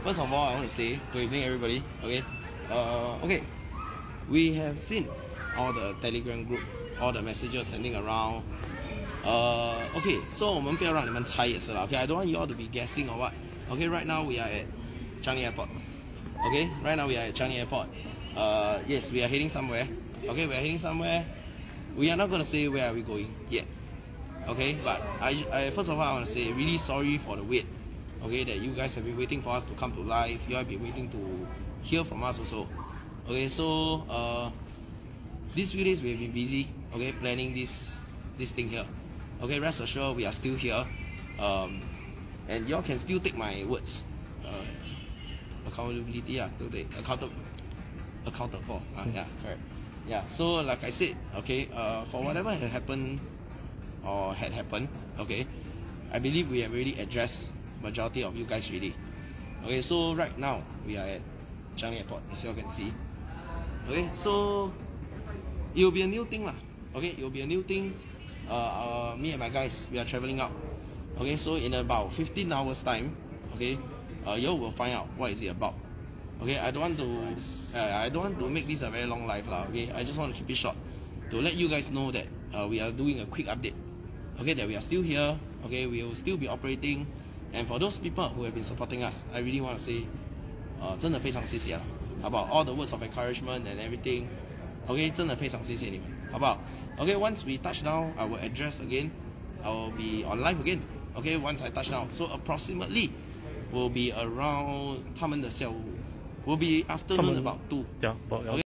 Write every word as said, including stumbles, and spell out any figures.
first of all, I want to say good evening, everybody. Okay, uh, okay, we have seen all the Telegram group, all the messages sending around. Uh, okay, so 我们不要让你们猜也是啦。Okay, I don't want you all to be guessing or what. Okay, right now we are at Changi Airport. Okay, right now we are at Changi Airport. Uh, yes, we are heading somewhere. Okay, we are heading somewhere. We are not going to say where are we going yet. Okay, but I, I first of all I want to say really sorry for the wait. Okay, that you guys have been waiting for us to come to live. You have been waiting to hear from us also. Okay, so uh, these few days we have been busy. Okay, planning this this thing here. Okay, rest assured we are still here, um, and y'all can still take my words. Uh, accountability, yeah, accountable, accounted for. Uh, yeah, correct. Yeah. So like I said, okay, uh, for whatever had happened or had happened, okay, I believe we have already addressed majority of you guys already. Okay, so right now we are at Changi Airport, as you can see. Okay, so it will be a new thing lah. Okay, it will be a new thing. Uh, uh, me and my guys, we are traveling out. Okay, so in about fifteen hours time, okay, uh, you will find out what is it about. Okay, I don't want to, uh, I don't want to make this a very long life lah. Okay, I just want to keep it short to let you guys know that uh, we are doing a quick update. Okay, that we are still here. Okay, we will still be operating. And for those people who have been supporting us, I really want to say, uh, 真的非常谢谢啦，好不好 all the words of encouragement and everything. Okay, 真的非常谢谢你们，好不好 Okay, once we touch down, I will address again. I will be on live again. Okay, once I touch down. So approximately will be around 他们的下午 will be afternoon about two. Yeah, about, okay.